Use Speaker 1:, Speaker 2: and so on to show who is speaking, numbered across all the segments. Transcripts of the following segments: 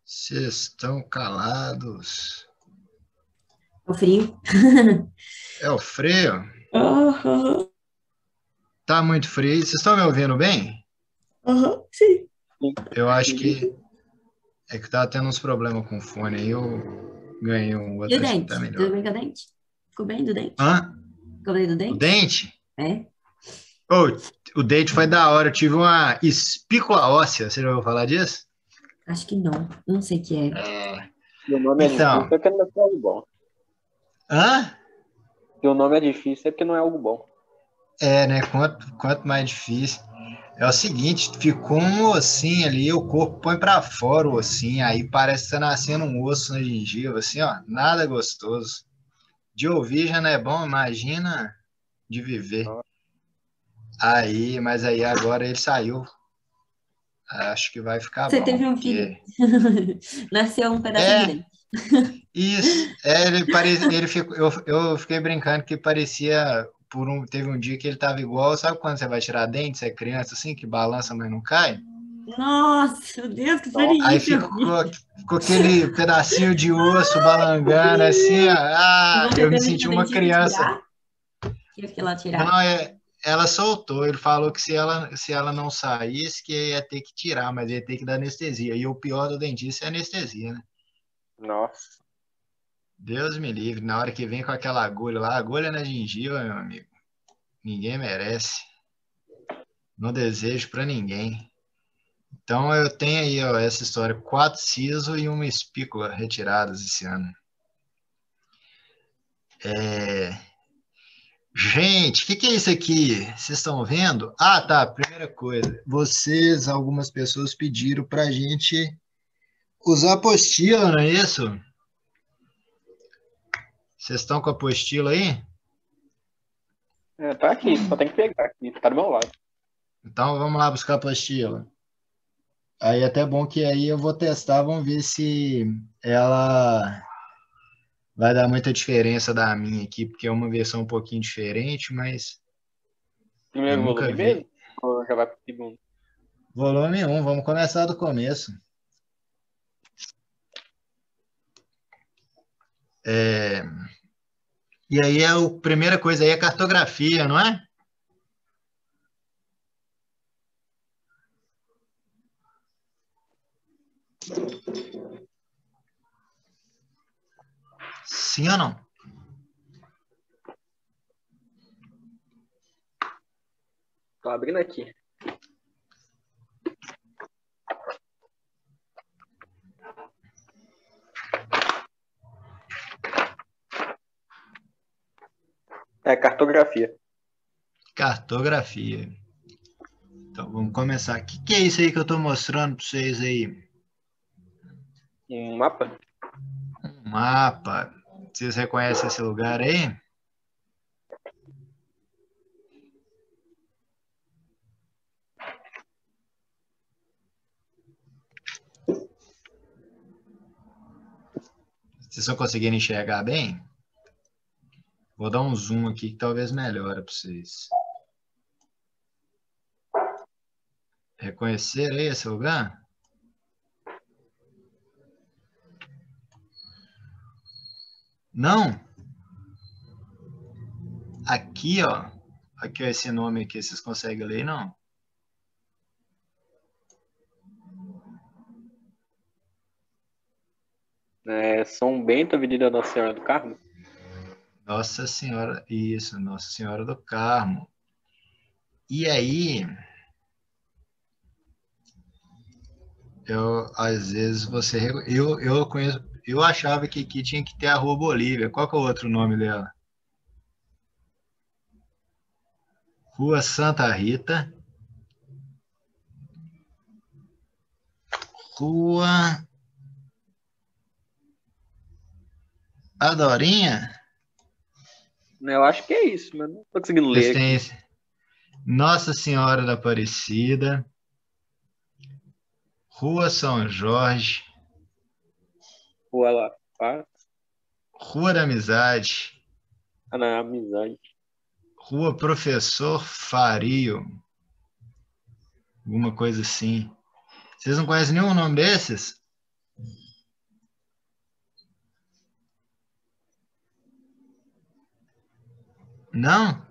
Speaker 1: Vocês estão calados.
Speaker 2: O frio.
Speaker 1: É o freio?
Speaker 2: Aham,
Speaker 1: Tá muito frio aí? Vocês estão me ouvindo bem?
Speaker 2: aham, sim.
Speaker 1: Eu acho que é que tá tendo uns problemas com o fone aí. Eu ganhei um
Speaker 2: E o
Speaker 1: outro, acho que tá
Speaker 2: dente? Tudo
Speaker 1: melhor.
Speaker 2: bem com o dente? Ficou bem do dente?
Speaker 1: Hã?
Speaker 2: Ficou bem do
Speaker 1: O
Speaker 2: dente?
Speaker 1: dente?
Speaker 2: É?
Speaker 1: Oh, o dente foi da hora. Eu tive uma espícula óssea. Você já ouviu falar disso?
Speaker 2: Acho que não. Não sei o que é.
Speaker 1: É.
Speaker 3: Se o nome é difícil,
Speaker 1: Então,
Speaker 3: é porque não é algo bom.
Speaker 1: hã?
Speaker 3: Se o nome é difícil, é porque não é algo bom.
Speaker 1: É, né? Quanto mais difícil. É o seguinte, ficou um ossinho ali, o corpo põe pra fora o ossinho, aí parece que tá nascendo um osso na gengiva, assim, ó, nada gostoso. De ouvir já não é bom, imagina de viver.
Speaker 3: Nossa.
Speaker 1: Aí, mas aí agora ele saiu, acho que vai ficar
Speaker 2: Você
Speaker 1: bom,
Speaker 2: teve um filho.
Speaker 1: porque...
Speaker 2: Nasceu um pedacinho de
Speaker 1: É,
Speaker 2: dente.
Speaker 1: isso, ele ficou, eu fiquei brincando que parecia, teve um dia que ele tava igual, sabe quando você vai tirar dente, você é criança assim, que balança, mas não cai?
Speaker 2: Nossa, meu Deus, que
Speaker 3: Nossa.
Speaker 1: Aí
Speaker 2: experiência, filho.
Speaker 1: ficou aquele pedacinho de osso balangando assim, ó.
Speaker 2: E
Speaker 1: Ah,
Speaker 2: você
Speaker 1: eu me
Speaker 2: teve que
Speaker 1: senti
Speaker 2: o
Speaker 1: uma
Speaker 2: dentista
Speaker 1: criança.
Speaker 2: tirar? Tive que ir lá tirar.
Speaker 1: Não, ela soltou, ele falou que se ela não saísse, que ia ter que tirar, mas ia ter que dar anestesia. E o pior do dentista é a anestesia, né?
Speaker 3: Nossa.
Speaker 1: Deus me livre, na hora que vem com aquela agulha lá, agulha na gengiva, meu amigo, ninguém merece. Não desejo pra ninguém. Então eu tenho aí, ó, essa história, 4 sisos e uma espícula retiradas esse ano. É, gente, o que é isso aqui? Vocês estão vendo? Ah, tá. Primeira coisa, algumas pessoas pediram para a gente usar apostila, não é isso? Vocês estão com a apostila aí?
Speaker 3: É, tá aqui, só tem que pegar aqui, tá do meu lado.
Speaker 1: Então vamos lá buscar a apostila. Aí é até bom que aí eu vou testar, vamos ver se ela vai dar muita diferença da minha aqui, porque é uma versão um pouquinho diferente, mas eu
Speaker 3: Primeiro
Speaker 1: nunca
Speaker 3: volume
Speaker 1: vi.
Speaker 3: mesmo? Ou já vai pro segundo?
Speaker 1: Volume um, vamos começar do começo. É, e aí a primeira coisa aí é cartografia, não é? Sim ou não?
Speaker 3: Tô abrindo aqui. É cartografia.
Speaker 1: Cartografia. Então vamos começar. O que é isso aí que eu estou mostrando para vocês aí?
Speaker 3: Um mapa?
Speaker 1: Um mapa. Vocês reconhecem esse lugar aí? Vocês estão conseguindo enxergar bem? Vou dar um zoom aqui que talvez melhore para vocês. Reconhecer aí esse lugar? Não? Aqui, ó. Aqui, ó, esse nome aqui, vocês conseguem ler, não?
Speaker 3: É São Bento, Avenida Nossa Senhora do Carmo?
Speaker 1: Nossa Senhora, isso, Nossa Senhora do Carmo. E aí, às vezes eu conheço, eu achava que aqui tinha que ter a Rua Bolívia. Qual que é o outro nome dela? Rua Santa Rita, Rua Adorinha.
Speaker 3: Eu acho que é isso, mas não tô conseguindo
Speaker 1: Vocês
Speaker 3: ler
Speaker 1: têm
Speaker 3: aqui.
Speaker 1: Nossa Senhora da Aparecida, Rua São Jorge,
Speaker 3: Rua lá. Ah,
Speaker 1: Rua da Amizade,
Speaker 3: na amizade.
Speaker 1: Rua Professor Fario, alguma coisa assim. Vocês não conhecem nenhum nome desses? Não?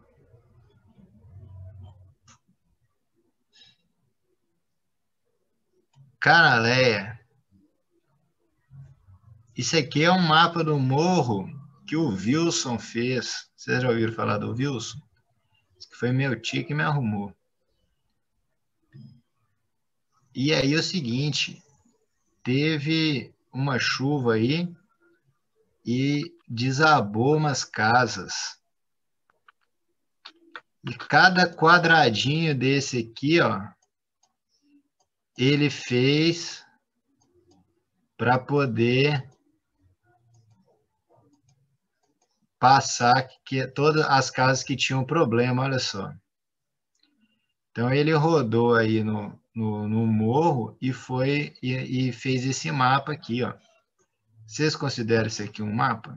Speaker 1: Canaléia. Isso aqui é um mapa do morro que o Wilson fez. Vocês já ouviram falar do Wilson? Isso que foi meu tio que me arrumou. E aí é o seguinte, teve uma chuva aí e desabou umas casas. E cada quadradinho desse aqui, ó, ele fez para poder passar que todas as casas que tinham problema, olha só. Então ele rodou aí no morro e foi e fez esse mapa aqui, ó. Vocês consideram isso aqui um mapa?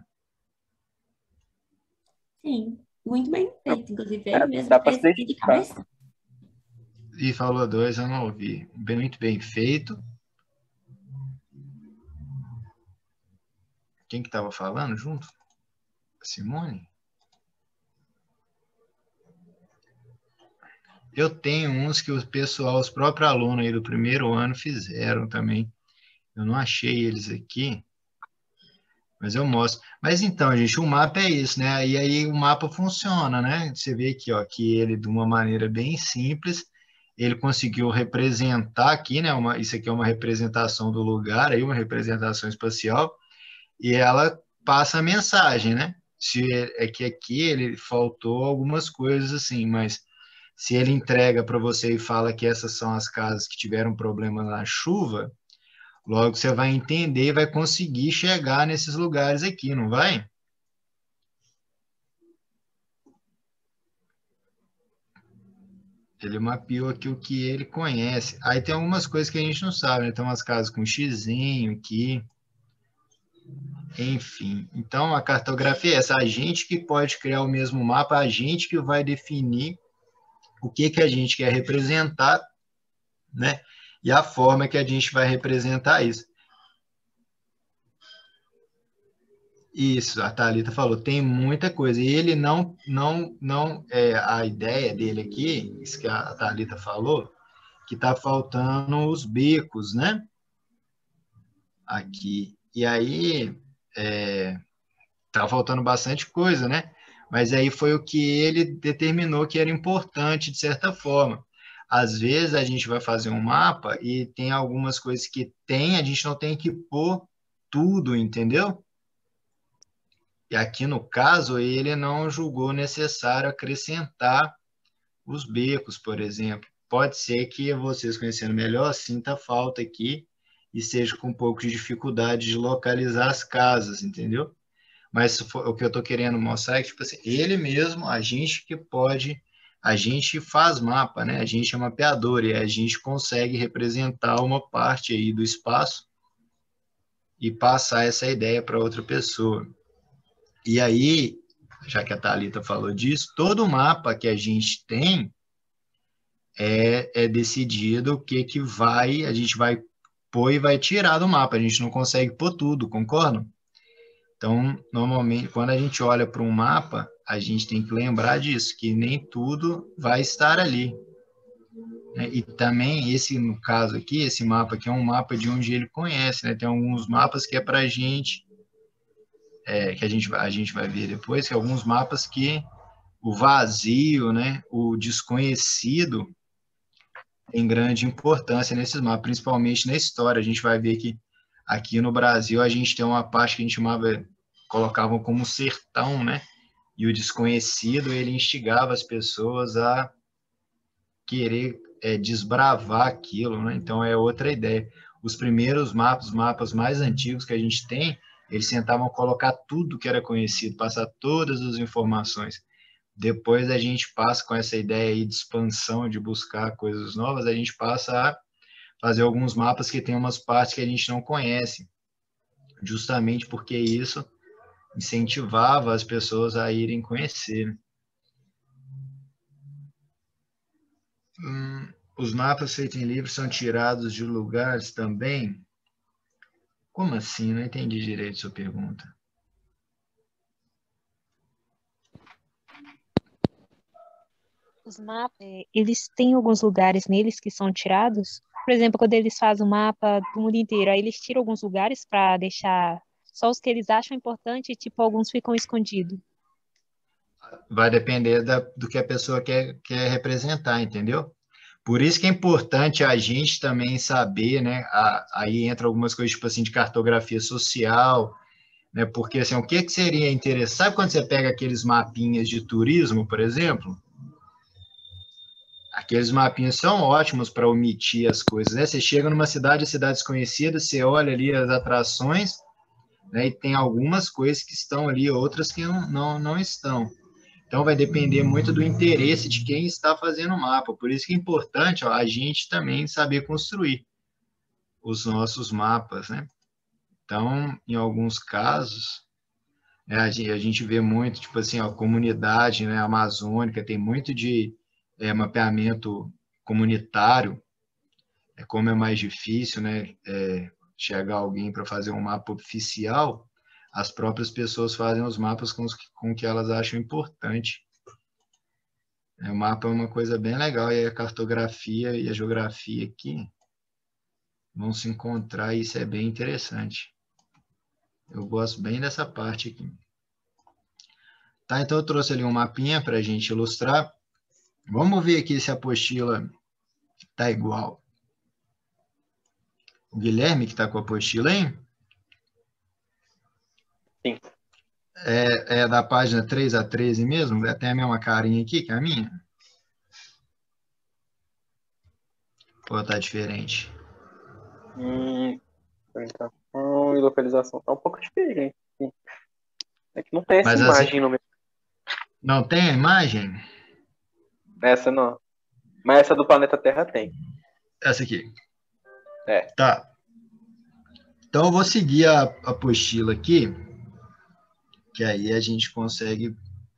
Speaker 2: Sim, muito bem feito. Inclusive,
Speaker 3: É,
Speaker 2: ele mesmo
Speaker 3: dá pra
Speaker 2: fez
Speaker 3: se
Speaker 2: aqui de
Speaker 3: identificar.
Speaker 2: cabeça.
Speaker 1: E falou dois, eu não ouvi. Muito bem feito. Quem que estava falando junto? Simone? Eu tenho uns que o pessoal, os próprios alunos aí do primeiro ano fizeram também. Eu não achei eles aqui, mas eu mostro. Mas então, gente, o mapa é isso, né? E aí o mapa funciona, né? Você vê aqui, ó, que ele, de uma maneira bem simples, ele conseguiu representar aqui, né? Isso aqui é uma representação do lugar, aí uma representação espacial, e ela passa a mensagem, né? Se é que aqui ele faltou algumas coisas assim, mas se ele entrega para você e fala que essas são as casas que tiveram problema na chuva, logo você vai entender e vai conseguir chegar nesses lugares aqui, não vai? Ele mapeou aqui o que ele conhece. Aí tem algumas coisas que a gente não sabe, né? Tem umas casas com xizinho aqui, enfim. Então a cartografia é essa, a gente que pode criar o mesmo mapa, a gente que vai definir o que que a gente quer representar, né? E a forma que a gente vai representar isso. Isso, a Thalita falou, tem muita coisa. E ele não, a ideia dele aqui, isso que a Thalita falou, que está faltando os becos, né? Aqui. E aí, tá faltando bastante coisa, né? Mas aí foi o que ele determinou que era importante, de certa forma. Às vezes a gente vai fazer um mapa e tem algumas coisas que tem, a gente não tem que pôr tudo, entendeu? E aqui no caso, ele não julgou necessário acrescentar os becos, por exemplo. Pode ser que vocês conhecendo melhor sinta falta aqui e seja com um pouco de dificuldade de localizar as casas, entendeu? Mas o que eu estou querendo mostrar é que, tipo assim, ele mesmo, a gente que pode, a gente faz mapa, né? A gente é mapeador e a gente consegue representar uma parte aí do espaço e passar essa ideia para outra pessoa. E aí, já que a Thalita falou disso, todo mapa que a gente tem é decidido o que que vai, a gente vai pôr e vai tirar do mapa. A gente não consegue pôr tudo, concordam? Então, normalmente, quando a gente olha para um mapa, a gente tem que lembrar disso, que nem tudo vai estar ali, né? E também, esse, no caso aqui, esse mapa aqui é um mapa de onde ele conhece, né? Tem alguns mapas que é para a gente, que a gente vai ver depois, que é alguns mapas que o vazio, né? O desconhecido tem grande importância nesses mapas, principalmente na história. A gente vai ver que aqui no Brasil a gente tem uma parte que a gente chamava, colocavam como sertão, né? E o desconhecido, ele instigava as pessoas a querer desbravar aquilo, né? Então é outra ideia. Os primeiros mapas, os mapas mais antigos que a gente tem, eles tentavam colocar tudo que era conhecido, passar todas as informações. Depois a gente passa com essa ideia aí de expansão, de buscar coisas novas, a gente passa a fazer alguns mapas que tem umas partes que a gente não conhece, justamente porque isso incentivava as pessoas a irem conhecer. Os mapas feitos em livro são tirados de lugares também? Como assim? Não entendi direito sua pergunta.
Speaker 4: os mapas, eles têm alguns lugares neles que são tirados. Por exemplo, quando eles fazem o mapa do mundo inteiro, aí eles tiram alguns lugares para deixar só os que eles acham importante e, tipo, alguns ficam escondidos.
Speaker 1: Vai depender do que a pessoa quer representar, entendeu? Por isso que é importante a gente também saber, né? Aí entra algumas coisas, tipo assim, de cartografia social, né? Porque, assim, o que seria interessante? Sabe quando você pega aqueles mapinhas de turismo, por exemplo? Aqueles mapinhas são ótimos para omitir as coisas, né? Você chega numa cidade, a cidade desconhecida, você olha ali as atrações, né? E tem algumas coisas que estão ali, outras que não estão. Então, vai depender muito do interesse de quem está fazendo o mapa. Por isso que é importante, ó, a gente também saber construir os nossos mapas, né? Então, em alguns casos, né, a gente vê muito, tipo assim, a comunidade, né, amazônica, tem muito de mapeamento comunitário, como é mais difícil, né, chegar alguém para fazer um mapa oficial, as próprias pessoas fazem os mapas com que elas acham importante. O mapa é uma coisa bem legal, e a cartografia e a geografia aqui vão se encontrar, e isso é bem interessante. Eu gosto bem dessa parte aqui. Tá, então eu trouxe ali um mapinha para a gente ilustrar. Vamos ver aqui se a apostila está igual. O Guilherme que está com a apostila, hein?
Speaker 3: Sim.
Speaker 1: É da página 3 a 13 mesmo? Tem a mesma carinha aqui que a minha? Ou tá diferente?
Speaker 3: Orientação e localização. Tá um pouco diferente. Sim. É que não tem essa
Speaker 1: Mas assim,
Speaker 3: imagem no meu.
Speaker 1: não tem a imagem?
Speaker 3: Essa não. Mas essa do planeta Terra tem.
Speaker 1: Essa aqui.
Speaker 3: É.
Speaker 1: Tá. Então eu vou seguir a apostila aqui, que aí a gente consegue.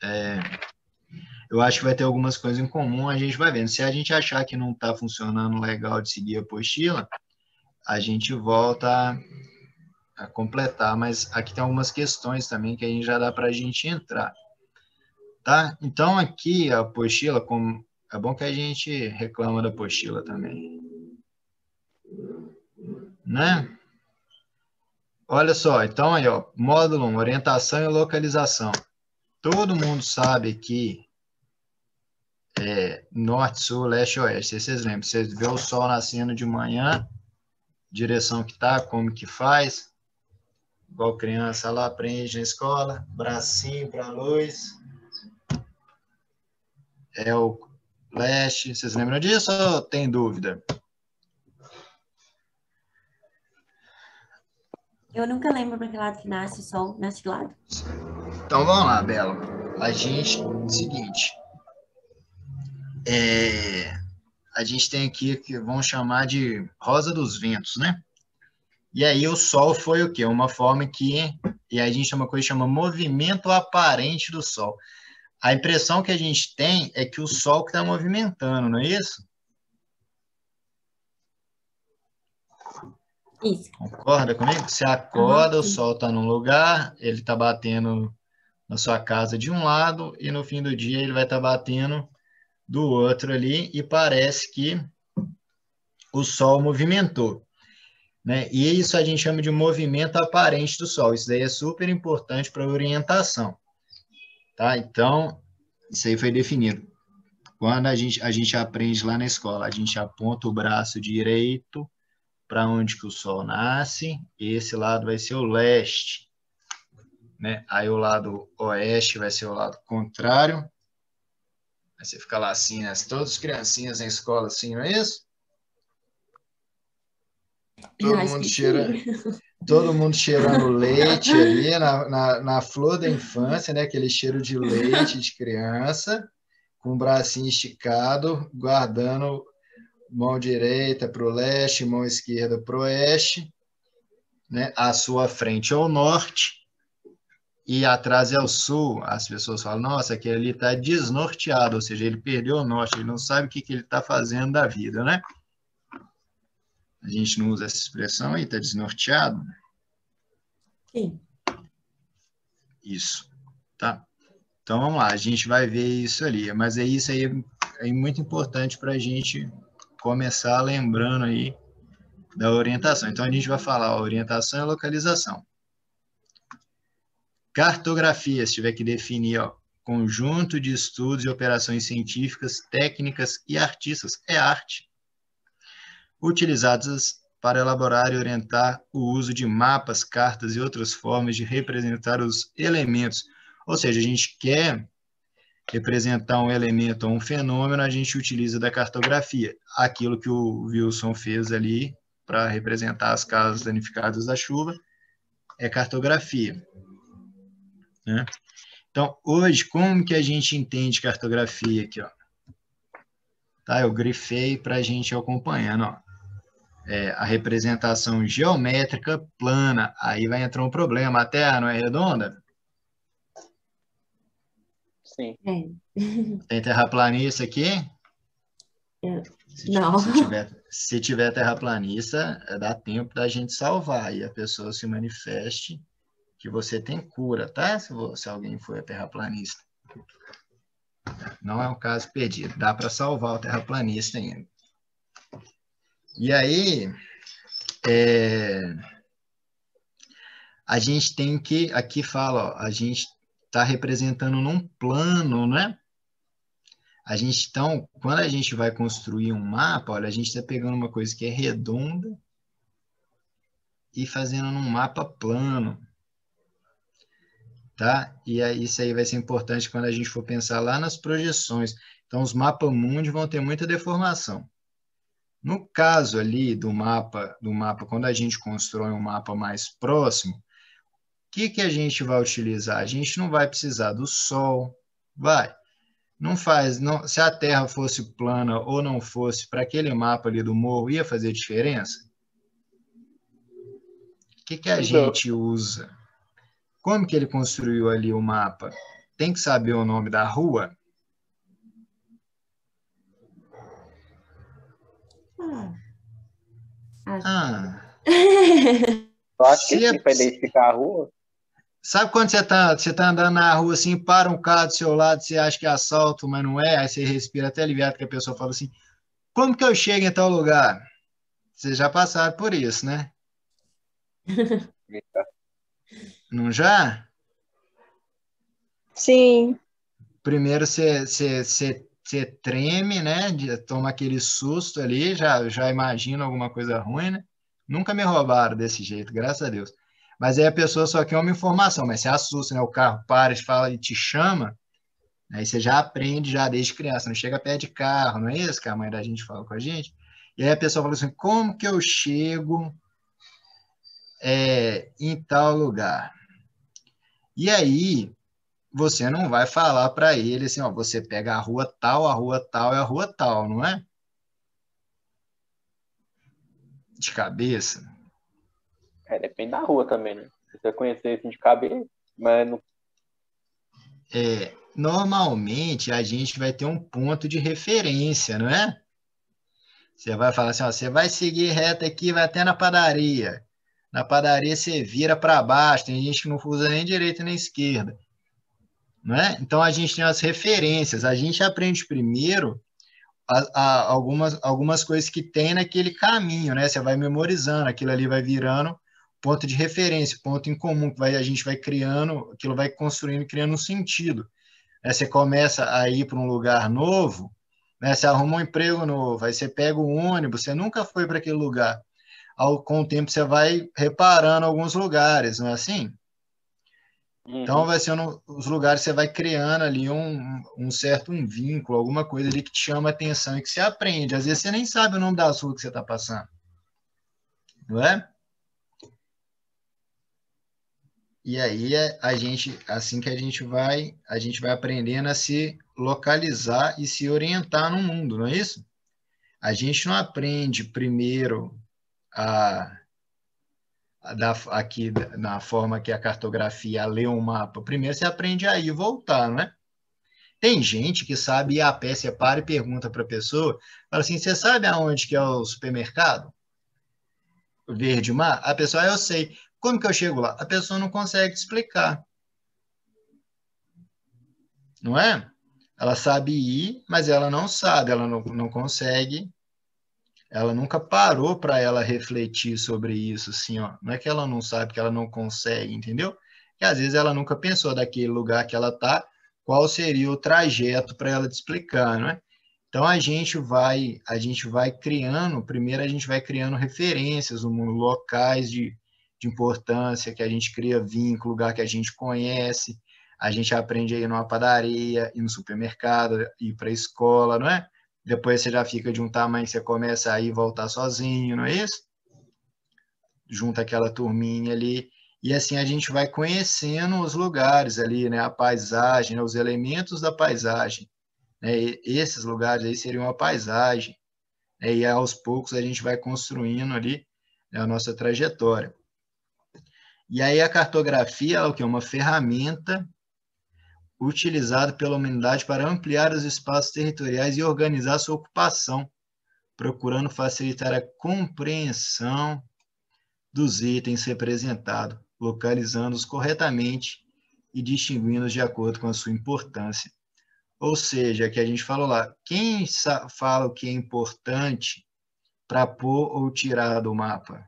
Speaker 1: Eu acho que vai ter algumas coisas em comum, a gente vai vendo. Se a gente achar que não está funcionando legal de seguir a apostila, a gente volta a completar, mas aqui tem algumas questões também que aí já dá para a gente entrar. Tá? Então, aqui a apostila, é bom que a gente reclama da apostila também. Né? Olha só, então aí, ó, módulo 1, orientação e localização. Todo mundo sabe que norte, sul, leste, oeste. Vocês lembram? Você vê o sol nascendo de manhã, direção que tá, como que faz, igual criança lá aprende na escola, bracinho para a luz, é o leste. Vocês lembram disso ou tem dúvida?
Speaker 2: Eu nunca lembro para que lado que nasce o sol. Nasce de lado?
Speaker 1: Então vamos lá, Bela. Seguinte, a gente tem aqui que vão chamar de rosa dos ventos, né? E aí o Sol foi o quê? Uma forma e aí a gente tem uma coisa que chama movimento aparente do Sol. A impressão que a gente tem é que o Sol que está movimentando, não é isso?
Speaker 2: Isso.
Speaker 1: Concorda comigo? Você
Speaker 2: Aham,
Speaker 1: acorda, o
Speaker 2: sim.
Speaker 1: Sol está num lugar, ele está batendo na sua casa de um lado, e no fim do dia ele vai estar batendo do outro ali, e parece que o Sol movimentou. Né? E isso a gente chama de movimento aparente do Sol. Isso daí é super importante para a orientação. Tá? Então, isso aí foi definido. Quando a gente aprende lá na escola, a gente aponta o braço direito para onde que o Sol nasce, e esse lado vai ser o leste. Né? Aí o lado oeste vai ser o lado contrário. Aí você fica lá assim, né? Todas as criancinhas na escola assim, não é isso?
Speaker 2: Eu
Speaker 1: Todo
Speaker 2: acho
Speaker 1: mundo
Speaker 2: que
Speaker 1: cheira,
Speaker 2: sim.
Speaker 1: todo mundo cheirando leite ali na flor da infância, né? Aquele cheiro de leite de criança, com o bracinho esticado, guardando mão direita para o leste, mão esquerda para o oeste, né? À sua frente é o norte e atrás é o sul. As pessoas falam, nossa, aquele ali está desnorteado, ou seja, ele perdeu o norte, ele não sabe o que ele está fazendo da vida, né? A gente não usa essa expressão aí, está desnorteado?
Speaker 2: Sim.
Speaker 1: Isso, tá? Então vamos lá, a gente vai ver isso ali, mas é isso aí, é muito importante para a gente começar lembrando aí da orientação. Então, a gente vai falar orientação e localização. Cartografia, se tiver que definir, ó, conjunto de estudos e operações científicas, técnicas e artistas, é arte, utilizadas para elaborar e orientar o uso de mapas, cartas e outras formas de representar os elementos. Ou seja, a gente quer representar um elemento ou um fenômeno, a gente utiliza da cartografia. Aquilo que o Wilson fez ali para representar as casas danificadas da chuva é cartografia, né? Então, hoje, como que a gente entende cartografia aqui, ó? Tá, eu grifei para a gente ir acompanhando, ó. A representação geométrica plana, aí vai entrar um problema. A Terra não é redonda?
Speaker 3: Sim.
Speaker 1: Tem terraplanista aqui?
Speaker 2: Não.
Speaker 1: Se tiver terraplanista, dá tempo da gente salvar e a pessoa se manifeste que você tem cura, tá? Se alguém for terraplanista. Não é um caso perdido. Dá para salvar o terraplanista ainda. E aí, a gente tem que, aqui fala, ó, a gente está representando num plano, né? Então, quando a gente vai construir um mapa, olha, a gente está pegando uma coisa que é redonda e fazendo num mapa plano, tá? E aí, isso aí vai ser importante quando a gente for pensar lá nas projeções. Então, os mapas mundi vão ter muita deformação. No caso ali do mapa, quando a gente constrói um mapa mais próximo, o que a gente vai utilizar? A gente não vai precisar do Sol, se a Terra fosse plana ou não fosse, para aquele mapa ali do morro, ia fazer diferença? O que a gente usa? Como que ele construiu ali o mapa? Tem que saber o nome da rua?
Speaker 3: Eu acho que sim, para identificar a rua.
Speaker 1: Sabe quando você tá andando na rua assim, para um carro do seu lado, você acha que é assalto, mas não é, aí você respira até aliviado que a pessoa fala assim, como que eu chego em tal lugar? Vocês já passaram por isso, né? Não já?
Speaker 5: Sim.
Speaker 1: Primeiro você treme, né? Toma aquele susto ali, já imagina alguma coisa ruim, né? Nunca me roubaram desse jeito, graças a Deus. Mas aí a pessoa só quer uma informação, mas você assusta, né? O carro para, fala e te chama, aí você já aprende já desde criança, não chega perto de carro, não é isso que a mãe da gente fala com a gente? E aí a pessoa fala assim, como que eu chego em tal lugar? E aí você não vai falar para ele assim, ó, você pega a rua tal e a rua tal, não é? De cabeça.
Speaker 3: Depende da rua também, né? Se você conhecer assim de cabeça, mas não...
Speaker 1: Normalmente a gente vai ter um ponto de referência, não é? Você vai falar assim, ó, você vai seguir reto aqui, vai até na padaria. Na padaria você vira para baixo, tem gente que não usa nem direita nem esquerda. Não é? Então a gente tem as referências, a gente aprende primeiro algumas coisas que tem naquele caminho, né? Você vai memorizando, aquilo ali vai virando ponto de referência, ponto em comum, que a gente vai criando, aquilo vai construindo, criando um sentido. Você começa a ir para um lugar novo, né? Você arruma um emprego novo, aí você pega o ônibus, você nunca foi para aquele lugar. Com o tempo você vai reparando alguns lugares, não é assim? Então, vai ser os lugares que você vai criando ali um certo vínculo, alguma coisa ali que te chama a atenção e que você aprende. Às vezes você nem sabe o nome da rua que você está passando. Não é? E aí, assim que a gente vai aprendendo a se localizar e se orientar no mundo, não é isso? A gente não aprende primeiro aqui na forma que a cartografia lê um mapa. Primeiro você aprende a ir e voltar, não é? Tem gente que sabe ir a pé, você para e pergunta para a pessoa, fala assim, você sabe aonde que é o supermercado? Verde Mar? A pessoa, eu sei. Como que eu chego lá? A pessoa não consegue explicar. Não é? Ela sabe ir, mas ela não sabe, ela não consegue, ela nunca parou para ela refletir sobre isso, assim, ó. Não é que ela não sabe, que ela não consegue, entendeu? E às vezes ela nunca pensou daquele lugar que ela está, qual seria o trajeto para ela te explicar, não é? Então a gente vai criando, primeiro a gente vai criando referências no mundo, locais de importância, que a gente cria vínculo, lugar que a gente conhece, a gente aprende a ir numa padaria, ir no supermercado, ir para a escola, não é? Depois você já fica de um tamanho que você começa a ir e voltar sozinho, não é isso? Junta aquela turminha ali, e assim a gente vai conhecendo os lugares ali, né? A paisagem, né? Os elementos da paisagem, né? E esses lugares aí seriam a paisagem, né? E aos poucos a gente vai construindo ali, né, a nossa trajetória. E aí a cartografia, ela é o quê? Uma ferramenta utilizada pela humanidade para ampliar os espaços territoriais e organizar sua ocupação, procurando facilitar a compreensão dos itens representados, localizando-os corretamente e distinguindo-os de acordo com a sua importância. Ou seja, que a gente falou lá, quem fala o que é importante para pôr ou tirar do mapa?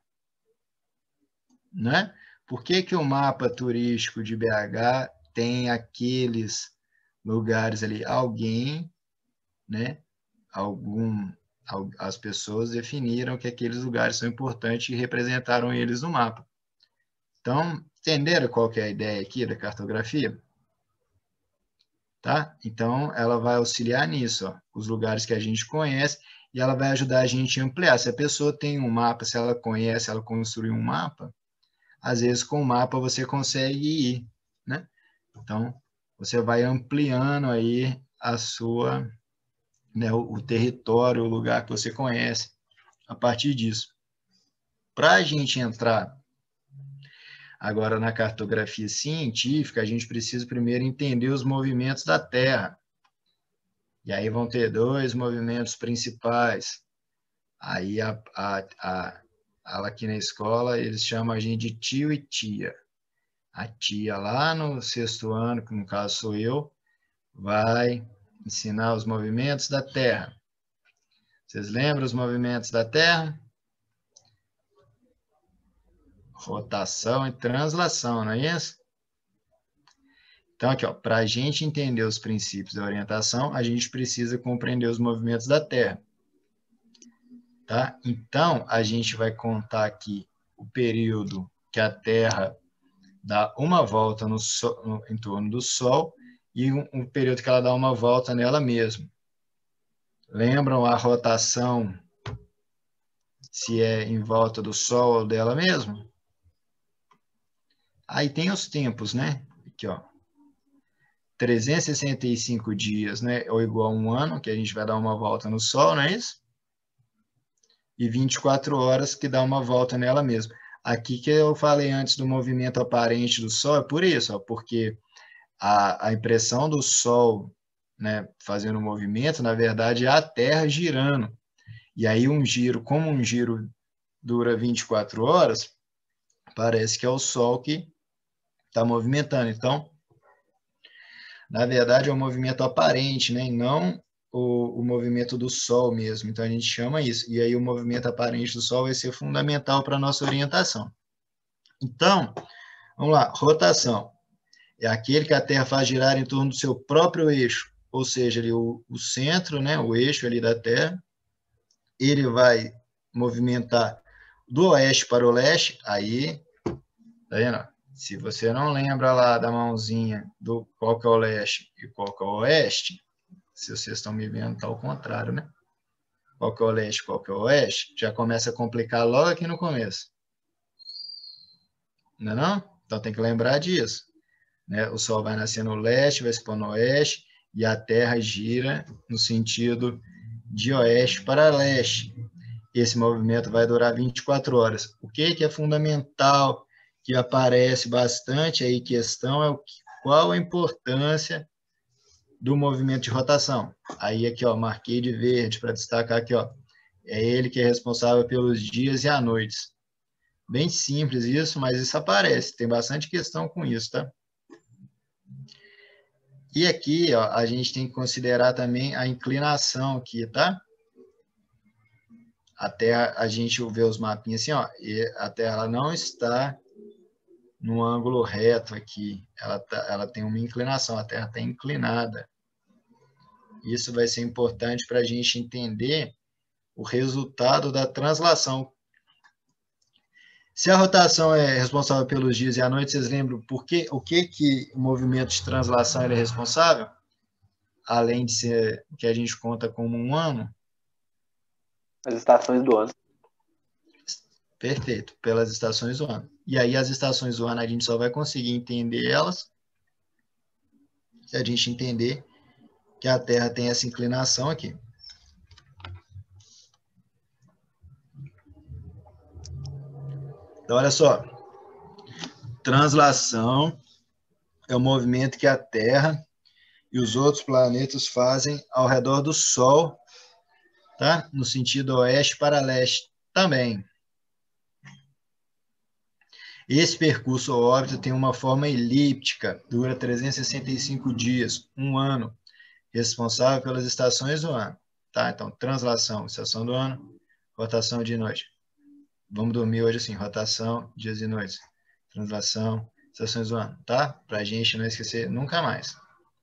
Speaker 1: Né? Por que que o mapa turístico de BH tem aqueles lugares ali? Alguém, né? As pessoas definiram que aqueles lugares são importantes e representaram eles no mapa. Então, entenderam qual que é a ideia aqui da cartografia? Tá? Então, ela vai auxiliar nisso, ó, os lugares que a gente conhece, e ela vai ajudar a gente a ampliar. Se a pessoa tem um mapa, se ela conhece, ela construiu um mapa, às vezes com o mapa você consegue ir, né? Então, você vai ampliando aí a sua, né, o território, o lugar que você conhece, a partir disso. Para a gente entrar agora na cartografia científica, a gente precisa primeiro entender os movimentos da Terra. E aí vão ter dois movimentos principais. Aí aqui na escola eles chamam a gente de tio e tia. A tia lá no sexto ano, que no caso sou eu, vai ensinar os movimentos da Terra. Vocês lembram os movimentos da Terra? Rotação e translação, não é isso? Então, aqui, para a gente entender os princípios da orientação, a gente precisa compreender os movimentos da Terra. Tá? Então, a gente vai contar aqui o período que a Terra dá uma volta em torno do Sol e um período que ela dá uma volta nela mesma. Lembram a rotação, se é em volta do Sol ou dela mesma? Aí tem os tempos, né? Aqui, ó. 365 dias, né? Ou igual a um ano, que a gente vai dar uma volta no Sol, não é isso? E 24 horas que dá uma volta nela mesma. Aqui que eu falei antes do movimento aparente do Sol, é por isso, ó, porque a impressão do Sol, né, fazendo o movimento, na verdade, é a Terra girando. E aí um giro, como um giro dura 24 horas, parece que é o Sol que está movimentando. Então, na verdade, é um movimento aparente, né, e não o movimento do Sol mesmo. Então, a gente chama isso. E aí o movimento aparente do Sol vai ser fundamental para a nossa orientação. Então, vamos lá, rotação. É aquele que a Terra faz girar em torno do seu próprio eixo, ou seja, ali o centro, né, o eixo ali da Terra, ele vai movimentar do oeste para o leste, aí, tá vendo? Se você não lembra lá da mãozinha do qual que é o leste e qual que é o oeste, se vocês estão me vendo, tá ao contrário, né? Qual que é o leste, qual que é o oeste, já começa a complicar logo aqui no começo. Não é não? Então tem que lembrar disso. Né? O Sol vai nascer no leste, vai se pôr no oeste, e a Terra gira no sentido de oeste para leste. Esse movimento vai durar 24 horas. O que é fundamental, que aparece bastante aí questão, é qual a importância do movimento de rotação. Aí aqui, ó, marquei de verde para destacar aqui, ó, é ele que é responsável pelos dias e as noites. Bem simples isso, mas isso aparece, tem bastante questão com isso, tá? E aqui, ó, a gente tem que considerar também a inclinação aqui, tá? A Terra, a gente vê os mapinhas assim, ó, e a Terra ela não está no ângulo reto aqui. Ela tem uma inclinação, a Terra está inclinada. Isso vai ser importante para a gente entender o resultado da translação. Se a rotação é responsável pelos dias e a noite, vocês lembram o que o movimento de translação ele é responsável? Além de ser o que a gente conta como um ano?
Speaker 3: As estações do ano.
Speaker 1: Perfeito, pelas estações do ano. E aí as estações do ano a gente só vai conseguir entender elas se a gente entender que a Terra tem essa inclinação aqui. Então, olha só. Translação é o movimento que a Terra e os outros planetas fazem ao redor do Sol, tá? No sentido oeste para leste também. Esse percurso ao órbita tem uma forma elíptica, dura 365 dias, um ano, responsável pelas estações do ano. Tá? Então, translação, estação do ano, rotação de noite. Vamos dormir hoje assim, rotação, dias e noites. Translação, estações do ano, tá? Para a gente não esquecer nunca mais.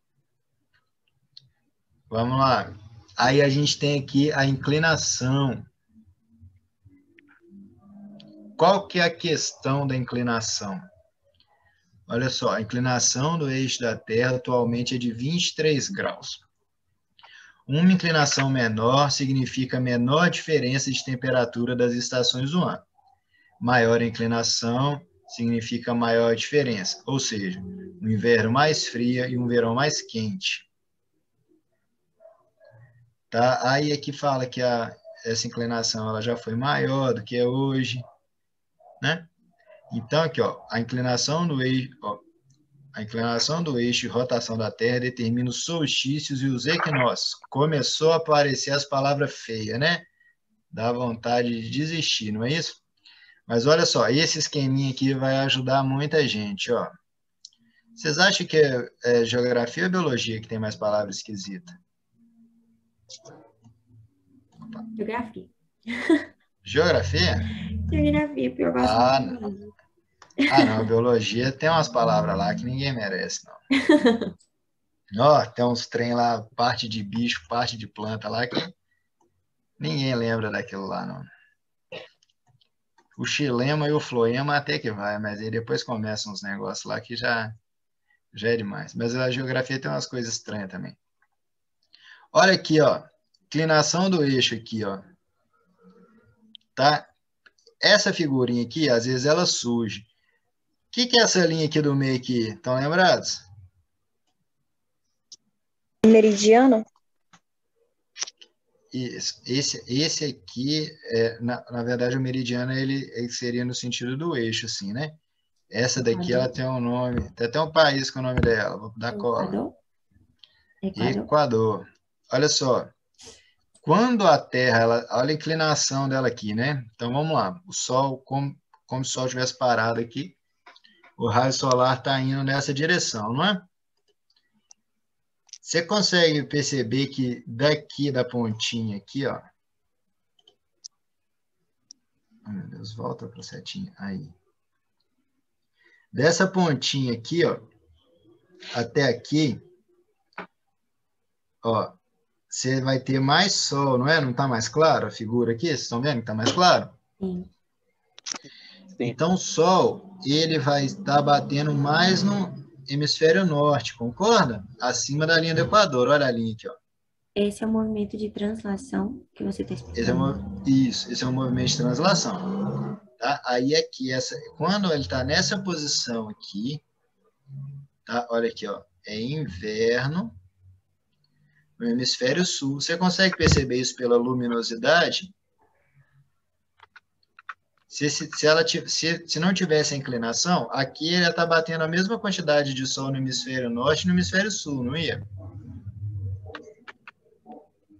Speaker 1: Vamos lá. Aí a gente tem aqui a inclinação. Qual que é a questão da inclinação? Olha só, a inclinação do eixo da Terra atualmente é de 23 graus. Uma inclinação menor significa menor diferença de temperatura das estações do ano. Maior inclinação significa maior diferença, ou seja, um inverno mais frio e um verão mais quente. Tá? Aí aqui fala que essa inclinação ela já foi maior do que é hoje, né? Então aqui, ó, a inclinação do eixo de rotação da Terra determina os solstícios e os equinócios. Começou a aparecer as palavras feias, né? Dá vontade de desistir, não é isso? Mas olha só, esse esqueminha aqui vai ajudar muita gente, ó. Vocês acham que é geografia ou biologia que tem mais palavras esquisitas?
Speaker 2: Geografia.
Speaker 1: Geografia?
Speaker 2: Geografia, porque eu gosto
Speaker 1: Ah,
Speaker 2: muito de
Speaker 1: não.
Speaker 2: biologia.
Speaker 1: Não, biologia tem umas palavras lá que ninguém merece, não. Ó, tem uns trem lá, parte de bicho, parte de planta lá, que ninguém lembra daquilo lá, não. O xilema e o floema até que vai, mas aí depois começam uns negócios lá que já é demais. Mas a geografia tem umas coisas estranhas também. Olha aqui, ó. Inclinação do eixo aqui, ó. Tá? Essa figurinha aqui, às vezes ela surge. O que é essa linha aqui do meio aqui? Estão lembrados?
Speaker 5: Meridiano?
Speaker 1: Isso. Esse aqui, na verdade, o meridiano ele seria no sentido do eixo, assim, né? Essa daqui, ela tem um nome, tem até um país com o nome dela, vou dar cola.
Speaker 2: Equador?
Speaker 1: Equador. Olha só, quando a Terra, olha a inclinação dela aqui, né? Então, vamos lá. O Sol, como se o Sol tivesse parado aqui, o raio solar está indo nessa direção, não é? Você consegue perceber que daqui da pontinha aqui, ó. Oh, meu Deus, volta para a setinha. Aí. Dessa pontinha aqui, ó, até aqui, ó, você vai ter mais Sol, não é? Não está mais claro a figura aqui? Vocês estão vendo que está mais claro?
Speaker 2: Sim.
Speaker 1: Então, o Sol, ele vai estar batendo mais no hemisfério norte, concorda? Acima da linha do Equador. Olha a linha aqui, ó.
Speaker 2: Esse é o movimento de translação que você está explicando.
Speaker 1: Esse é um movimento de translação. Tá? Aí aqui, quando ele está nessa posição aqui, tá? Olha aqui, ó, é inverno no hemisfério sul. Você consegue perceber isso pela luminosidade? Se não tivesse a inclinação, aqui ele ia estar batendo a mesma quantidade de Sol no hemisfério norte e no hemisfério sul, não ia?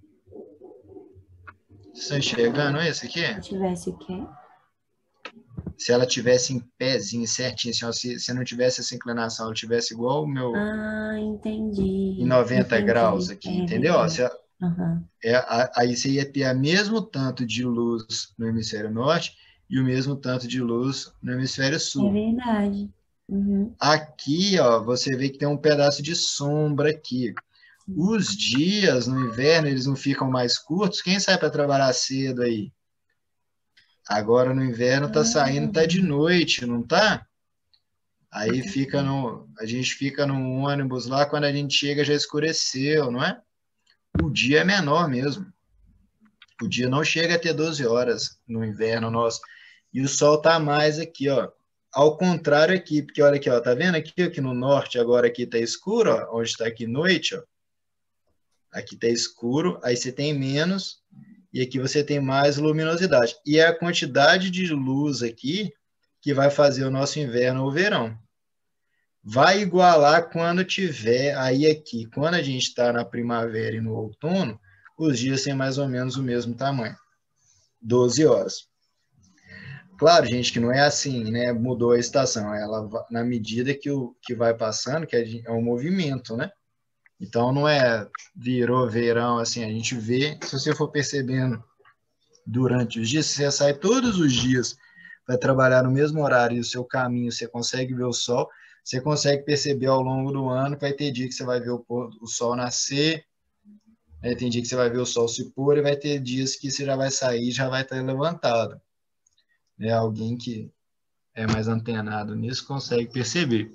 Speaker 1: Vocês estão enxergando isso aqui?
Speaker 2: Se tivesse o quê?
Speaker 1: se ela tivesse em pezinho certinho, assim, ó, se não tivesse essa inclinação, ela tivesse igual o meu
Speaker 2: Ah,
Speaker 1: em
Speaker 2: entendi.
Speaker 1: 90 graus
Speaker 2: Entendi.
Speaker 1: aqui,
Speaker 2: É
Speaker 1: entendeu? Ó,
Speaker 2: verdade. Aham.
Speaker 1: aí você ia ter o mesmo tanto de luz no hemisfério norte e o mesmo tanto de luz no hemisfério
Speaker 2: É
Speaker 1: sul.
Speaker 2: verdade. Uhum.
Speaker 1: Aqui, ó, você vê que tem um pedaço de sombra aqui.
Speaker 2: Sim.
Speaker 1: Os dias no inverno, eles não ficam mais curtos. Quem sai para trabalhar cedo aí? Agora no inverno tá saindo, tá de
Speaker 2: Ah,
Speaker 1: noite, não tá? Aí
Speaker 2: entendi.
Speaker 1: a gente fica num ônibus lá, quando a gente chega já escureceu, não é? O dia é menor mesmo. O dia não chega a ter 12 horas no inverno nosso. E o sol tá mais aqui, ó. Ao contrário aqui, porque olha aqui, ó, tá vendo aqui, aqui no norte, agora aqui tá escuro, ó, onde está aqui noite, ó. Aqui tá escuro, aí você tem menos, e aqui você tem mais luminosidade. E é a quantidade de luz aqui que vai fazer o nosso inverno ou verão. Vai igualar quando tiver aí aqui, quando a gente está na primavera e no outono, os dias têm mais ou menos o mesmo tamanho, 12 horas. Claro, gente, que não é assim, né? Mudou a estação, ela na medida que vai passando, que é um movimento, né? Então não é virou verão assim, a gente vê, se você for percebendo durante os dias, se você sai todos os dias para trabalhar no mesmo horário e o seu caminho você consegue ver o sol, você consegue perceber ao longo do ano que vai ter dia que você vai ver o sol nascer, né? Tem dia que você vai ver o sol se pôr e vai ter dias que você já vai sair e já vai estar levantado. Né? Alguém que é mais antenado nisso consegue perceber.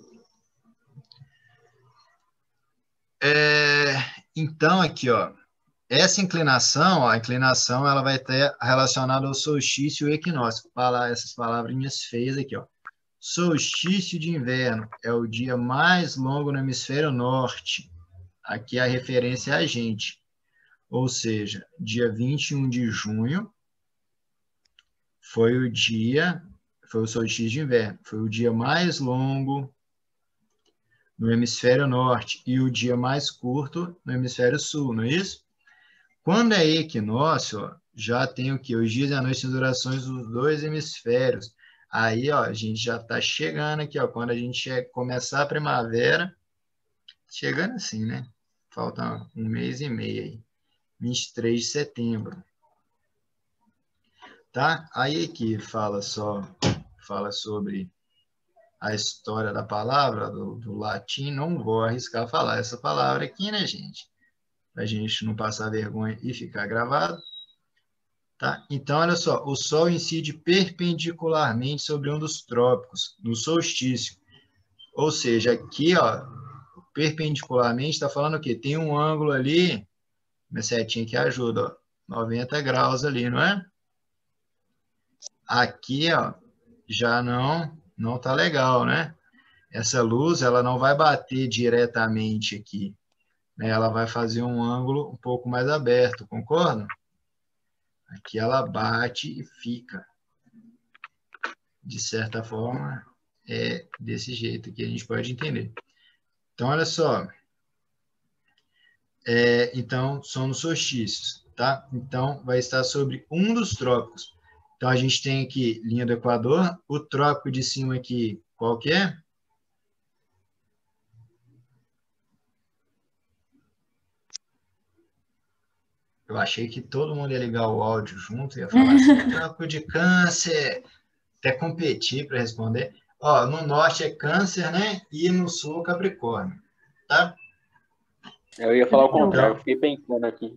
Speaker 1: É, então, aqui, ó, essa inclinação, a inclinação, ela vai estar relacionada ao solstício e ao equinócio. Falar essas palavrinhas feias aqui, ó. Solstício de inverno é o dia mais longo no hemisfério norte. Aqui a referência é a gente. Ou seja, dia 21 de junho foi foi o solstício de inverno. Foi o dia mais longo no hemisfério norte e o dia mais curto no hemisfério sul, não é isso? Quando é equinócio, ó, já tem o que? Os dias e a noite têm durações dos dois hemisférios. Aí, ó, a gente já está chegando aqui, ó, quando a gente começar a primavera, chegando assim, né? Falta um mês e meio aí, 23 de setembro, tá? Aí aqui fala sobre a história da palavra, do latim, não vou arriscar falar essa palavra aqui, né, gente? Para a gente não passar vergonha e ficar gravado. Tá? Então, olha só, o Sol incide perpendicularmente sobre um dos trópicos, no solstício. Ou seja, aqui, ó, perpendicularmente, está falando o quê? Tem um ângulo ali, minha setinha que ajuda, ó, 90 graus ali, não é? Aqui, ó, já não tá legal, né? Essa luz, ela não vai bater diretamente aqui, né? Ela vai fazer um ângulo um pouco mais aberto, concorda? Aqui ela bate e fica. De certa forma, é desse jeito que a gente pode entender. Então, olha só. Então, são nos solstícios, tá? Então, vai estar sobre um dos trópicos. Então, a gente tem aqui linha do Equador, o trópico de cima aqui, qual que é? Eu achei que todo mundo ia ligar o áudio junto e ia falar assim, trópico de Câncer, até competir para responder. Ó, no norte é Câncer, né? E no sul Capricórnio, tá?
Speaker 3: Eu ia falar o
Speaker 2: Eu.
Speaker 3: contrário, eu
Speaker 1: Então,
Speaker 3: fiquei pensando aqui.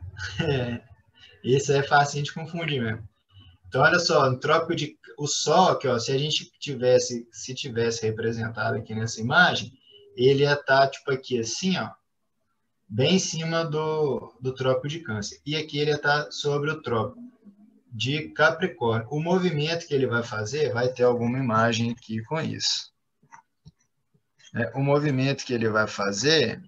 Speaker 1: esse é fácil de confundir mesmo. Então, olha só, no trópico de o Sol, aqui, ó, se a gente tivesse representado aqui nessa imagem, ele ia estar tipo aqui assim, ó, bem em cima do trópico de Câncer. E aqui ele ia estar sobre o trópico de Capricórnio. O movimento que ele vai fazer vai ter alguma imagem aqui com isso. O movimento que ele vai fazer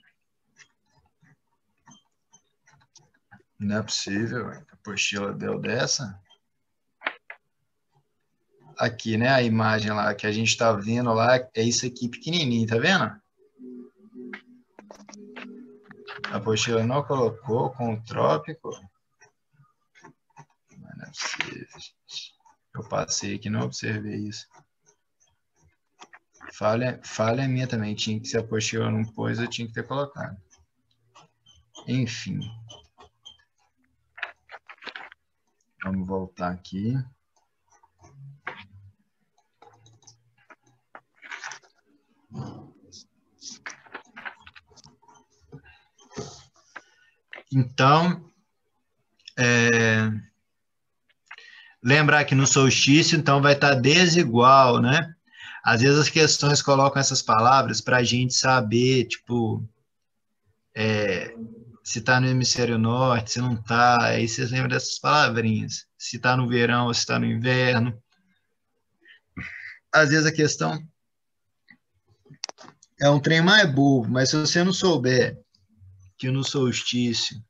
Speaker 1: não é possível, a apostila deu dessa. Aqui, né, a imagem lá que a gente está vendo lá, é isso aqui pequenininho, tá vendo? A apostila não colocou com o trópico. Não é possível, gente. Eu passei aqui, não observei isso. Falha minha também. Tinha que, se a apostila não pôs, eu tinha que ter colocado. Enfim. Vamos voltar aqui. Então, lembrar que no solstício, então, vai estar desigual, né? Às vezes as questões colocam essas palavras para a gente saber, tipo, se está no hemisfério norte, se não está, aí vocês lembram dessas palavrinhas. Se está no verão ou se está no inverno. Às vezes a questão é um trem mais bobo, mas se você não souber que no solstício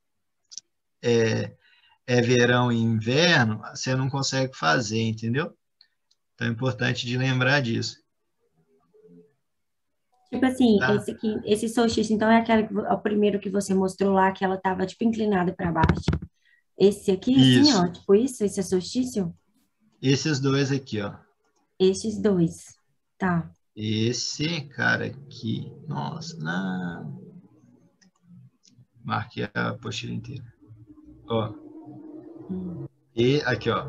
Speaker 1: é verão e inverno, você não consegue fazer, entendeu? Então é importante de lembrar disso.
Speaker 2: Tipo assim,
Speaker 1: Tá?
Speaker 2: esse aqui, esse solstício, então é aquela é o primeiro que você mostrou lá, que ela tava, tipo, inclinada para baixo. Esse aqui, assim,
Speaker 1: Isso.
Speaker 2: ó, tipo isso, esse é solstício?
Speaker 1: Esses dois aqui, ó.
Speaker 2: Esses dois. Tá.
Speaker 1: Esse cara aqui, nossa, não. Marquei a apostila inteira. Ó. E aqui, ó.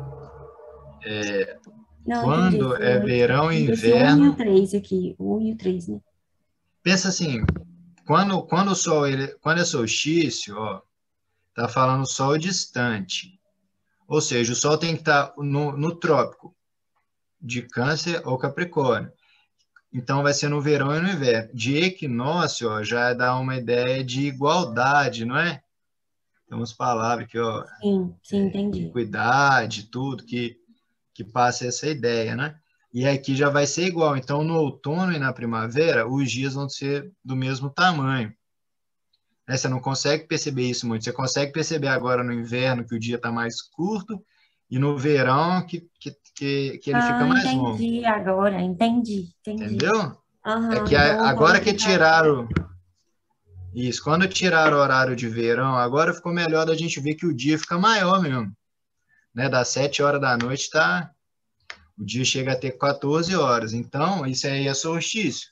Speaker 2: Não, entendi.
Speaker 1: Quando é verão e
Speaker 2: Esse 1 e o
Speaker 1: inverno,
Speaker 2: 3 aqui. O 1 e o 3, né?
Speaker 1: pensa assim, quando o sol, quando é solstício, ó, tá falando sol distante. Ou seja, o sol tem que estar no trópico de Câncer ou Capricórnio. Então vai ser no verão e no inverno. De equinócio, ó, já dá uma ideia de igualdade, não é? Tem umas palavras aqui, ó,
Speaker 2: Sim, entendi.
Speaker 1: equidade, tudo que passa essa ideia, né? E aqui já vai ser igual. Então, no outono e na primavera, os dias vão ser do mesmo tamanho. Né? Você não consegue perceber isso muito. Você consegue perceber agora no inverno que o dia está mais curto e no verão que ele fica
Speaker 2: Ah,
Speaker 1: mais longo.
Speaker 2: entendi agora. Entendi.
Speaker 1: Entendeu? É
Speaker 2: Aham,
Speaker 1: que
Speaker 2: então
Speaker 1: agora
Speaker 2: quando
Speaker 1: que
Speaker 2: ficar...
Speaker 1: tiraram isso, quando tiraram o horário de verão, agora ficou melhor da gente ver que o dia fica maior mesmo. Né? Das 7 horas da noite tá, o dia chega a ter 14 horas. Então, isso aí é solstício.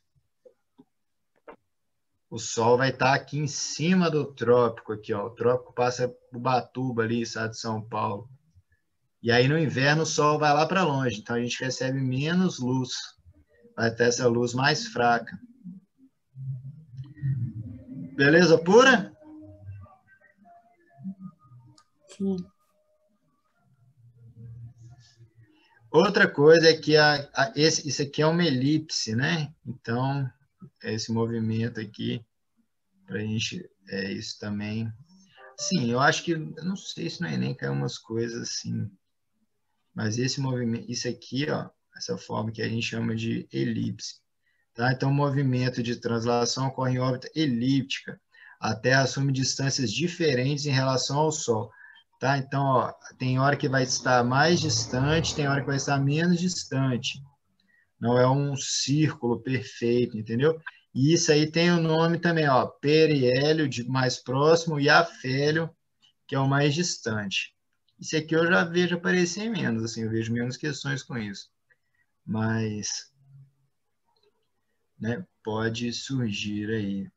Speaker 1: O sol vai estar aqui em cima do trópico, aqui, ó. O trópico passa por Ubatuba ali, estado de São Paulo. E aí no inverno o sol vai lá para longe, então a gente recebe menos luz. Vai ter essa luz mais fraca. Beleza pura?
Speaker 2: Sim.
Speaker 1: Outra coisa é que isso aqui é uma elipse, né? Então, esse movimento aqui, para a gente, é isso também. Sim, eu acho que, eu não sei se no Enem caiu umas coisas assim, mas esse movimento, isso aqui, ó, essa forma que a gente chama de elipse. Tá? Então, o movimento de translação ocorre em órbita elíptica. A Terra assume distâncias diferentes em relação ao Sol. Tá? Então, ó, tem hora que vai estar mais distante, tem hora que vai estar menos distante. Não é um círculo perfeito, entendeu? E isso aí tem o nome também, ó, periélio, de mais próximo, e afélio, que é o mais distante. Isso aqui eu já vejo aparecer menos, assim, eu vejo menos questões com isso. Mas, né, pode surgir aí.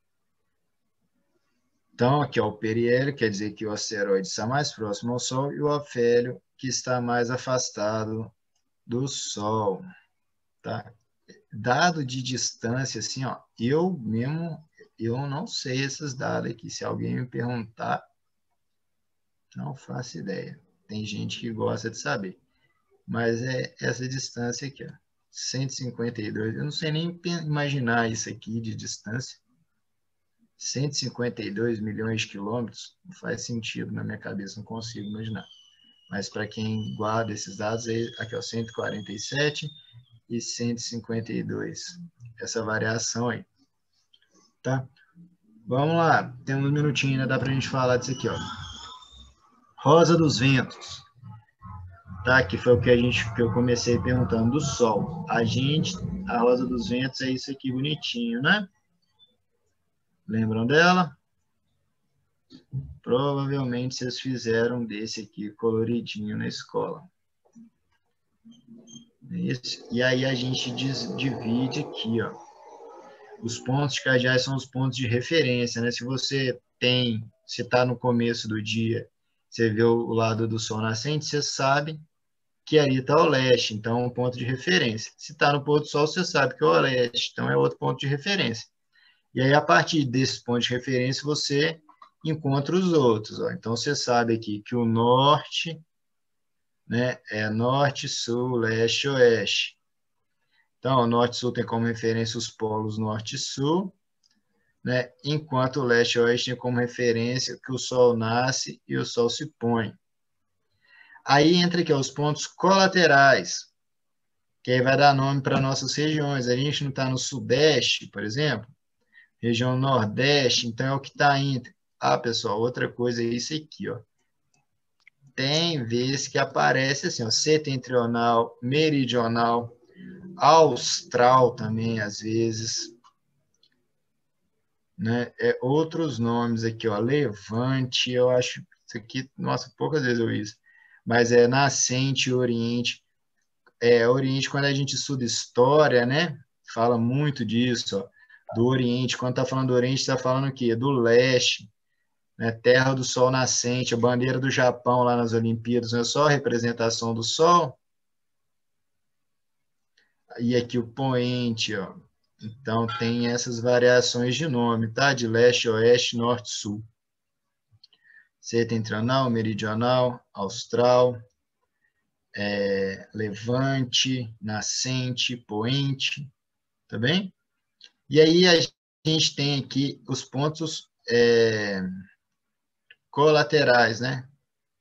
Speaker 1: Então, aqui, ó, o periélio quer dizer que o asteroide está mais próximo ao Sol e o afélio que está mais afastado do Sol, tá? Dado de distância, assim, ó, eu não sei esses dados aqui. Se alguém me perguntar, não faço ideia. Tem gente que gosta de saber. Mas é essa distância aqui, ó, 152. Eu não sei nem imaginar isso aqui de distância. 152 milhões de quilômetros não faz sentido na minha cabeça, não consigo imaginar. Mas para quem guarda esses dados, aqui é 147 e 152. Essa variação aí. Tá? Vamos lá, tem um minutinho ainda, dá para a gente falar disso aqui, ó. Rosa dos ventos. Tá? Que foi o que eu comecei perguntando do Sol. A rosa dos ventos é isso aqui bonitinho, né? Lembram dela? Provavelmente vocês fizeram desse aqui coloridinho na escola. Isso. E aí a gente divide aqui, ó. Os pontos cardeais são os pontos de referência, né? Se você está no começo do dia, você vê o lado do sol nascente, você sabe que ali está o leste, então é um ponto de referência. Se está no pôr do sol, você sabe que é o oeste, então é outro ponto de referência. E aí, a partir desse ponto de referência, você encontra os outros. Ó. Então, você sabe aqui que o norte, né, é norte, sul, leste, oeste. Então, o norte e sul tem como referência os polos norte e sul, né, enquanto o leste e oeste tem como referência que o sol nasce e o sol se põe. Aí entra aqui ó, os pontos colaterais, que aí vai dar nome para nossas regiões. A gente não está no sudeste, por exemplo, região nordeste, então é o que está entre. Ah, pessoal, outra coisa é isso aqui, ó. Tem vezes que aparece assim, ó, setentrional, meridional, austral também, às vezes, né? Outros nomes aqui, ó, levante, eu acho isso aqui, nossa, poucas vezes eu vi isso, mas é nascente, oriente. Oriente, quando a gente estuda história, né? Fala muito disso, ó, do Oriente. Quando está falando do Oriente, está falando o quê? Do leste, né? Terra do Sol nascente, a bandeira do Japão lá nas Olimpíadas, não é só a representação do Sol? E aqui o poente, ó. Então, tem essas variações de nome, tá? De leste, oeste, norte, sul. Setentrional, meridional, austral, levante, nascente, poente, tá bem? E aí a gente tem aqui os pontos colaterais, né?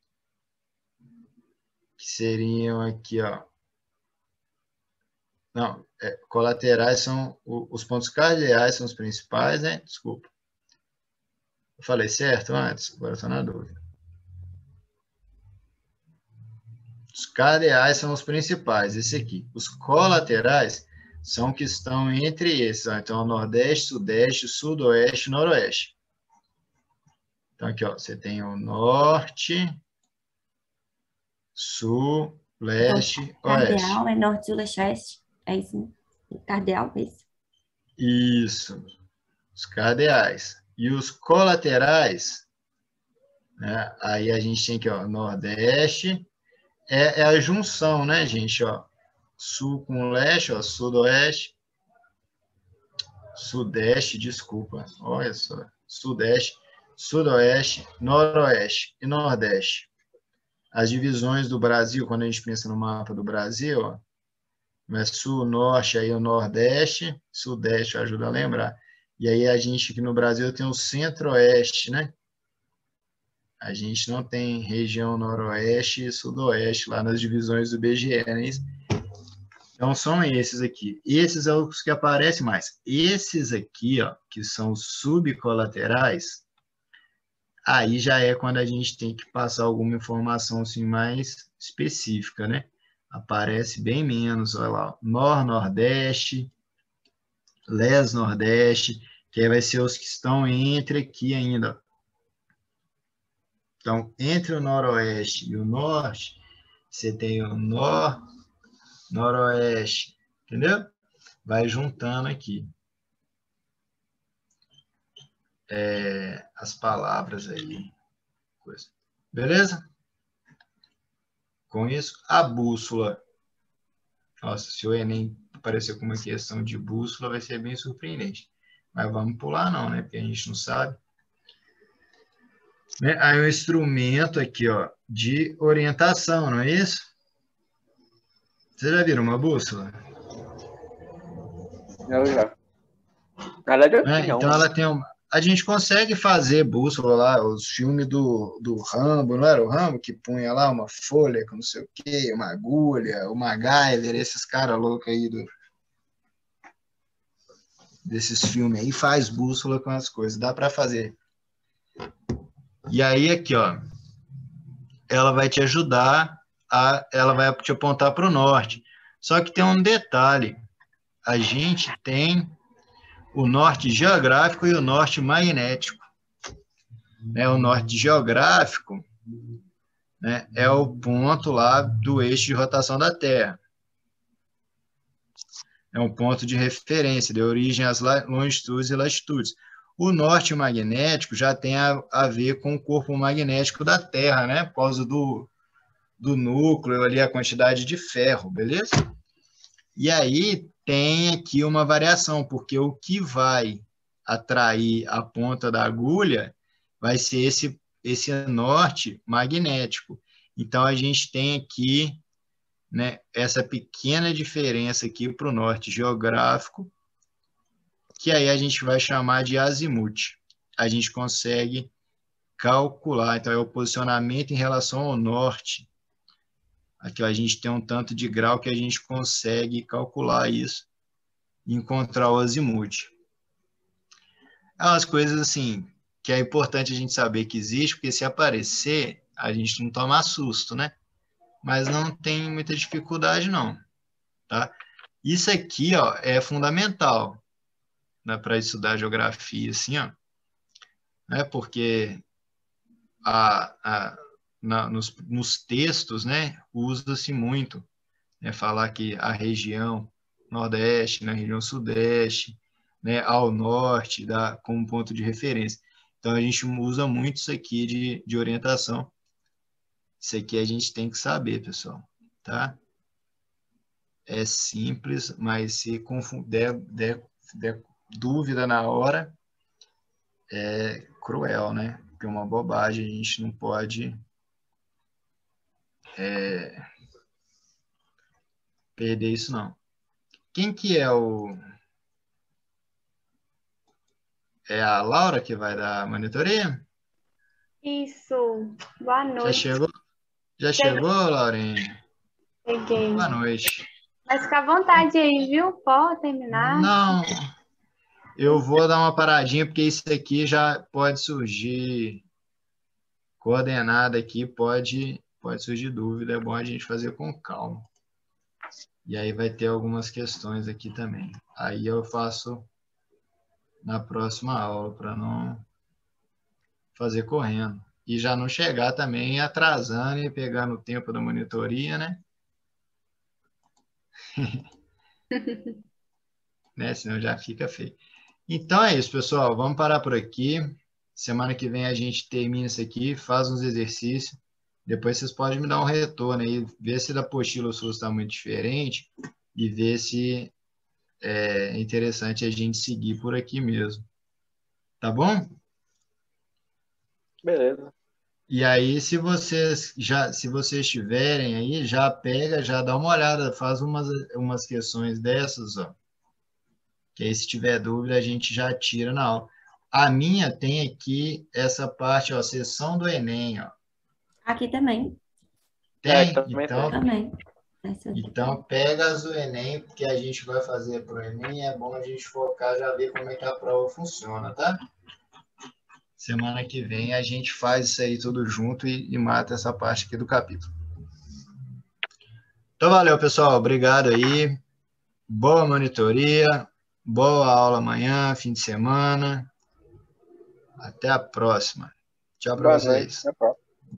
Speaker 1: Que seriam aqui, ó. Não, colaterais são os pontos cardeais, são os principais, né? Desculpa. Eu falei certo antes? Agora estou na dúvida. Os cardeais são os principais, esse aqui. Os colaterais são que estão entre esses. Ó. Então, nordeste, sudeste, sudoeste, noroeste. Então, aqui, ó, você tem o norte, sul, leste,
Speaker 2: então,
Speaker 1: oeste.
Speaker 2: cardeal é norte, sul, leste, oeste. É isso, né? Cardeal, é isso.
Speaker 1: Isso, os cardeais. E os colaterais, né? Aí a gente tem aqui, ó, nordeste, é a junção, né, gente, ó, sul com leste, ó, sudoeste, sudeste, desculpa, olha só, sudeste, sudoeste, noroeste e nordeste. As divisões do Brasil, quando a gente pensa no mapa do Brasil, ó, sul, norte, aí o nordeste, sudeste, ajuda a lembrar. E aí a gente aqui no Brasil tem o centro-oeste, né? A gente não tem região noroeste e sudoeste lá nas divisões do BGE, né? Então, são esses aqui. Esses são os que aparecem mais. Esses aqui, ó, que são os subcolaterais, aí já é quando a gente tem que passar alguma informação assim, mais específica, né? Aparece bem menos, olha lá, nordeste, nordeste, que aí vai ser os que estão entre aqui ainda. Então, entre o noroeste e o norte, você tem o noroeste, entendeu? Vai juntando aqui as palavras aí. Coisa. Beleza? Com isso, a bússola. Nossa, se o Enem aparecer com uma questão de bússola, vai ser bem surpreendente. Mas vamos pular não, né? Porque a gente não sabe. Né? Aí um instrumento aqui, ó, de orientação, não é isso? Vocês já viram uma bússola?
Speaker 3: Eu já. Na verdade, eu tinha
Speaker 1: Então,
Speaker 3: uma.
Speaker 1: ela tem a gente consegue fazer bússola lá, os filmes do Rambo, não era o Rambo que punha lá uma folha com não sei o quê, uma agulha, o MacGyver, esses caras loucos aí desses filmes aí, faz bússola com as coisas, dá para fazer. E aí aqui, ó, ela vai te ajudar, ela vai te apontar para o norte. Só que tem um detalhe, a gente tem o norte geográfico e o norte magnético. O norte geográfico, né, é o ponto lá do eixo de rotação da Terra. é um ponto de referência, de origem às longitudes e latitudes. O norte magnético já tem a ver com o corpo magnético da Terra, né? Por causa do núcleo ali, a quantidade de ferro, beleza? E aí tem aqui uma variação, porque o que vai atrair a ponta da agulha vai ser esse norte magnético. Então, a gente tem aqui, né, essa pequena diferença aqui para o norte geográfico, que aí a gente vai chamar de azimuth. A gente consegue calcular, então é o posicionamento em relação ao norte. Aqui a gente tem um tanto de grau que a gente consegue calcular isso e encontrar o azimuth. É umas coisas assim que é importante a gente saber que existe, porque se aparecer, a gente não toma susto, né? Mas não tem muita dificuldade não, tá? Isso aqui, ó, é fundamental, né, para estudar geografia, assim, ó, né? Porque nos textos, né, usa-se muito, né, falar que a região Nordeste, na região Sudeste, né, ao Norte, como ponto de referência. Então, a gente usa muito isso aqui de orientação. Isso aqui a gente tem que saber, pessoal, tá? É simples, mas se der dúvida na hora, é cruel, né? Porque é uma bobagem, a gente não pode perder isso, não. Quem que é É a Laura que vai dar a monitoria?
Speaker 5: Isso. Boa
Speaker 1: Já
Speaker 5: noite.
Speaker 1: chegou? Já chegou, Laurinha?
Speaker 5: Cheguei.
Speaker 1: Boa noite.
Speaker 5: Mas fica à vontade aí, viu? Pode terminar.
Speaker 1: Não, eu vou dar uma paradinha, porque isso aqui já pode surgir coordenada aqui, pode surgir dúvida, é bom a gente fazer com calma. E aí vai ter algumas questões aqui também. Aí eu faço na próxima aula, para não fazer correndo. E já não chegar também atrasando e pegando o tempo da monitoria, né? Né? Senão já fica feio. Então é isso, pessoal. Vamos parar por aqui. Semana que vem a gente termina isso aqui, faz uns exercícios. Depois vocês podem me dar um retorno aí, ver se da apostila o SUS está muito diferente e ver se é interessante a gente seguir por aqui mesmo. Tá bom?
Speaker 3: Beleza.
Speaker 1: E aí, se vocês tiverem aí, já pega, já dá uma olhada, faz umas questões dessas, ó. Que aí, se tiver dúvida, a gente já tira na aula. A minha tem aqui essa parte, ó, seção do Enem, ó.
Speaker 2: Aqui também.
Speaker 1: Tem?
Speaker 3: Também
Speaker 1: Então,
Speaker 2: Também. Essa aqui.
Speaker 1: então pega as do Enem, porque a gente vai fazer para o Enem, é bom a gente focar, já ver como é que a prova funciona, tá? Semana que vem a gente faz isso aí tudo junto e mata essa parte aqui do capítulo. Então, valeu, pessoal. Obrigado aí. Boa monitoria. Boa aula amanhã, fim de semana. Até a próxima. Tchau para vocês.
Speaker 3: Até a próxima.